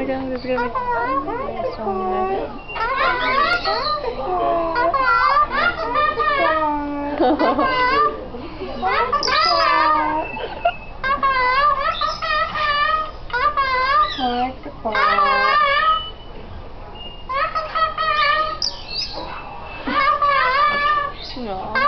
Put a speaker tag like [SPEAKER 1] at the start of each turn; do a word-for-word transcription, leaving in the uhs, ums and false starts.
[SPEAKER 1] my god, this is gonna be so nice. No.